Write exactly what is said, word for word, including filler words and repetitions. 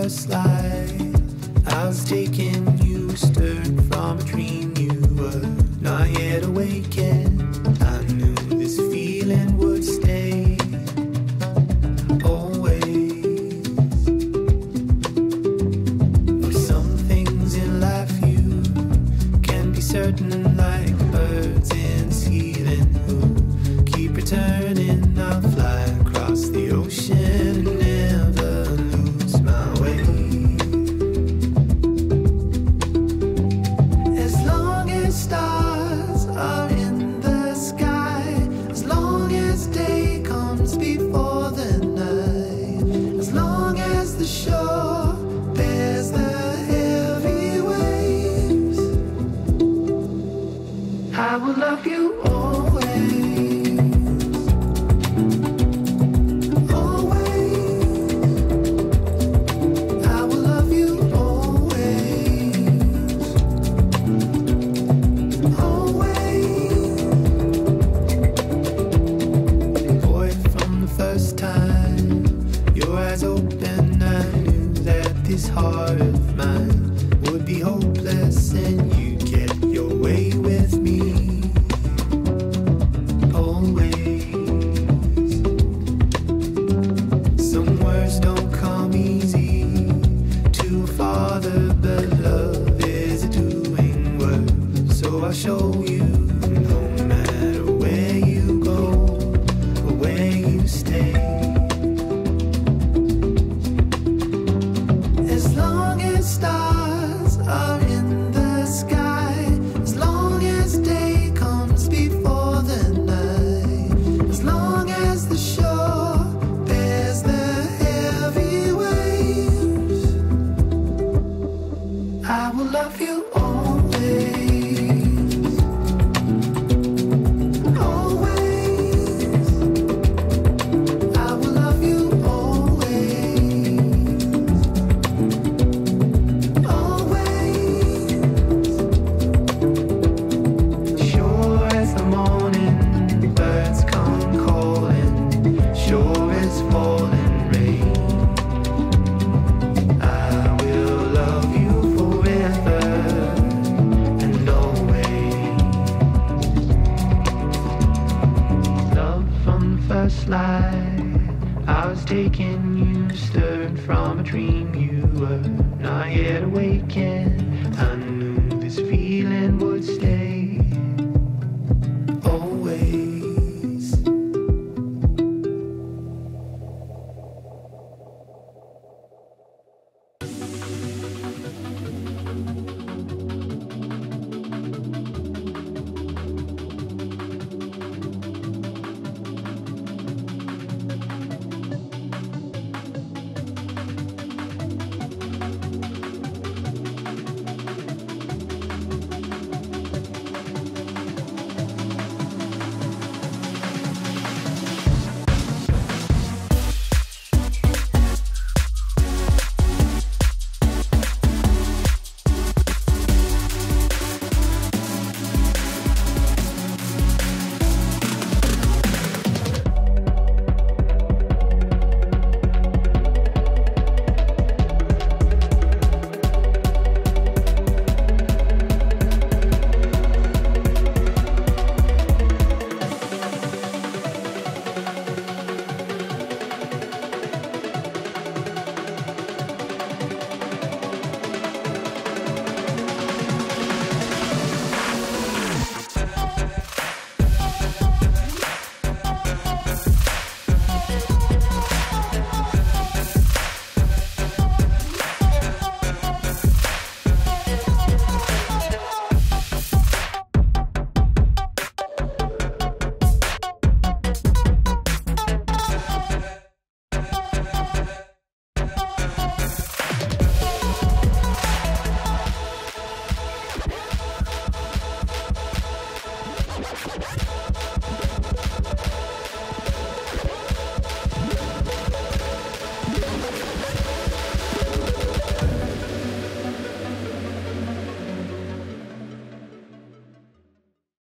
first light, I was taking you, stirred from a dream. You were not yet awakened. I knew this feeling would stay always. For some things in life you can be certain, like birds in the ceiling who keep returning. I'll fly across the ocean and never lose my way. As long as stars are in the sky, as long as day comes before the night, as long as the shore bears the heavy waves, I will love you always. This heart of mine would be hopeless, and you'd get your way with me always. Some words don't come easy to a father, but love is a doing word. So I'll show you, no matter where you go or where you stay. As long as stars are in the sky, as long as day comes before the night, as long as the shore bears the heavy waves, I will love you always. First light, I was taking you, stirred from a dream. You were not yet awakened. I knew this feeling would stay